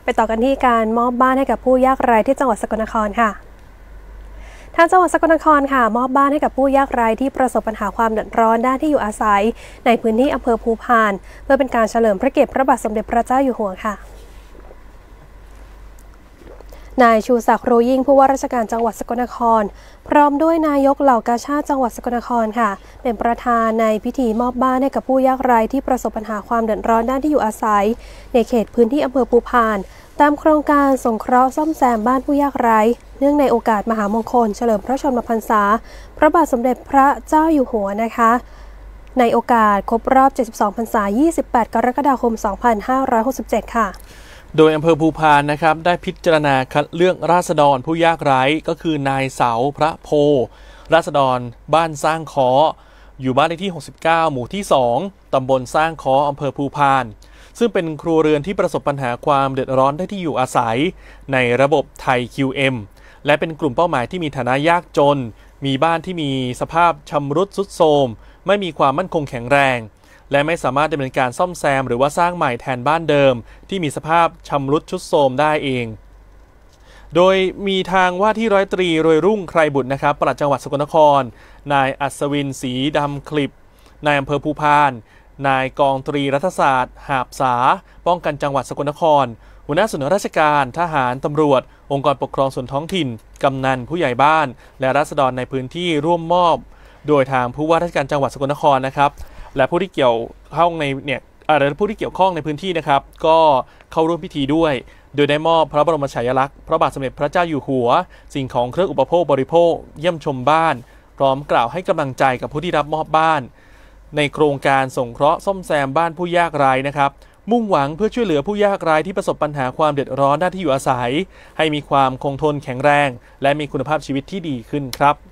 ไปต่อกันที่การมอบบ้านให้กับผู้ยากไร้ที่จังหวัดสกลนครค่ะทางจังหวัดสกลนครค่ะมอบบ้านให้กับผู้ยากไร้ที่ประสบปัญหาความเดือดร้อนด้านที่อยู่อาศัยในพื้นที่อำเภอภูพานเพื่อเป็นการเฉลิมพระเกียรติพระบาทสมเด็จพระเจ้าอยู่หัวค่ะนายชูศักดิ์โรยิ่งผู้ว่าราชการจังหวัดสกลนครพร้อมด้วยนายกเหล่ากาชาดจังหวัดสกลนครค่ะเป็นประธานในพิธีมอบบ้านให้กับผู้ยากไร้ที่ประสบปัญหาความเดือดร้อนด้านที่อยู่อาศัยในเขตพื้นที่อำเภอภูพานตามโครงการสงเคราะห์ซ่อมแซมบ้านผู้ยากไร้เนื่องในโอกาสมหามงคลเฉลิมพระชนมพรรษาพระบาทสมเด็จพระเจ้าอยู่หัวนะคะในโอกาสครบรอบ72พรรษา28กรกฎาคม2567ค่ะโดยอำเภอภูพานนะครับได้พิจารณาคัดเลือกราษฎรผู้ยากไร้ก็คือนายเสาพระโพราษฎรบ้านสร้างค้ออยู่บ้านเลขที่69หมู่ที่2ตำบลสร้างค้ออำเภอภูพานซึ่งเป็นครัวเรือนที่ประสบปัญหาความเดือดร้อนได้ที่อยู่อาศัยในระบบไทย QM และเป็นกลุ่มเป้าหมายที่มีฐานะยากจนมีบ้านที่มีสภาพชำรุดทรุดโทรมไม่มีความมั่นคงแข็งแรงและไม่สามารถดำเนินการซ่อมแซมหรือว่าสร้างใหม่แทนบ้านเดิมที่มีสภาพชำรุดทรุดโทรมได้เองโดยมีทางว่าที่ร้อยตรีโรยรุ่งไครบุตรนะครับปลัดจังหวัดสกลนครนายอัศวินศรีดำคลิปนายอำเภอภูพานนายกองตรีรัฐศาสตร์หาบสาป้องกันจังหวัดสกลนครหัวหน้าส่วนราชการทหารตำรวจองค์กรปกครองส่วนท้องถิ่นกำนันผู้ใหญ่บ้านและราษฎรในพื้นที่ร่วมมอบโดยทางผู้ว่าราชการจังหวัดสกลนครนะครับและผู้ที่เกี่ยวข้องในผู้ที่เกี่ยวข้องในพื้นที่นะครับก็เข้าร่วมพิธีด้วยโดยได้มอบพระบรมฉายาลักษณ์พระบาทสมเด็จพระเจ้าอยู่หัวสิ่งของเครื่องอุปโภคบริโภคเยี่ยมชมบ้านพร้อมกล่าวให้กำลังใจกับผู้ที่รับมอบบ้านในโครงการสงเคราะห์ซ่อมแซมบ้านผู้ยากไร้นะครับมุ่งหวังเพื่อช่วยเหลือผู้ยากไร้ที่ประสบปัญหาความเดือดร้อนด้านที่อยู่อาศัยให้มีความคงทนแข็งแรงและมีคุณภาพชีวิตที่ดีขึ้นครับ